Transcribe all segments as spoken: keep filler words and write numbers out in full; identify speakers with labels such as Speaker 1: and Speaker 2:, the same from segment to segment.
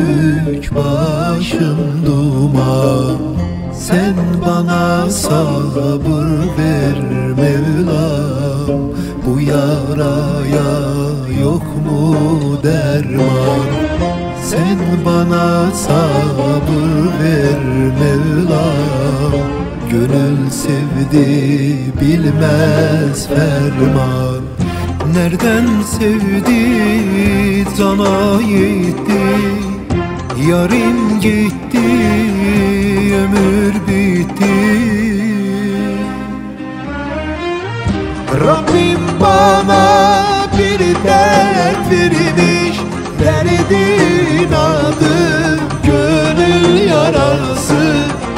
Speaker 1: büyük, başım duman. Sen bana sabır ver Mevlam, bu yaraya yok mu derman? Sen bana sabır ver Mevlam, gönül sevdi bilmez ferman. Nereden sevdi cana yetti, yarim gitti, ömür bitti. Rabbim bana bir dert vermiş, derdin adı gönül yarası.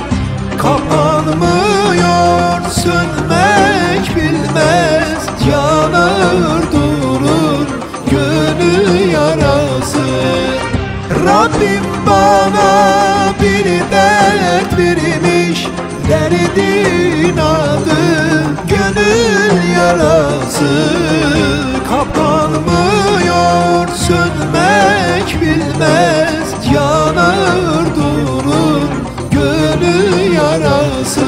Speaker 1: Kapanmıyor, sönmek bilmez, yanar durur gönül yarası. Rabbim bana bir dert vermiş, derdin adı gönül yarası. Kapanmıyor, sönmek bilmez, yanar durur gönül yarası.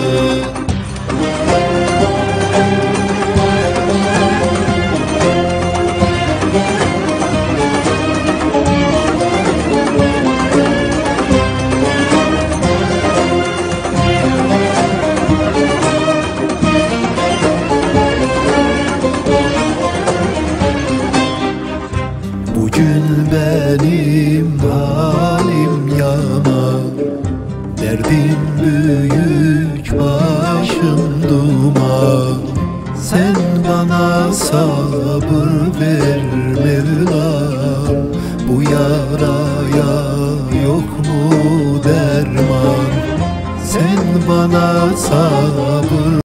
Speaker 1: Bugün benim halim yaman, derdim büyük, başım duman. Sen bana sabır ver Mevlam, bu yaraya yok mu derman? Sen bana sabır